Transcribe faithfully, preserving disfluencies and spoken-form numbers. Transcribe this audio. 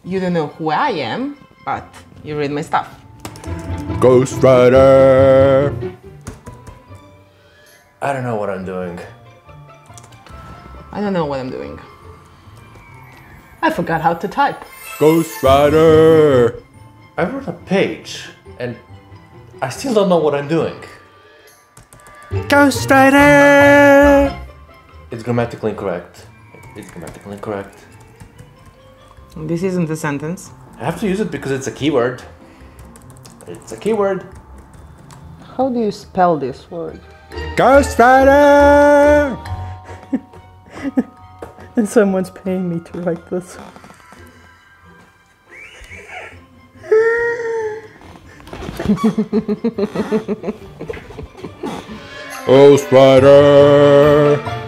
You don't know who I am, but you read my stuff. Ghostwriter! I don't know what I'm doing. I don't know what I'm doing. I forgot how to type. Ghostwriter! I wrote a page, and I still don't know what I'm doing. Ghostwriter! It's grammatically incorrect. It's grammatically incorrect. This isn't a sentence. I have to use it because it's a keyword. It's a keyword. How do you spell this word? Ghostwriter! And someone's paying me to write this. Ghostwriter!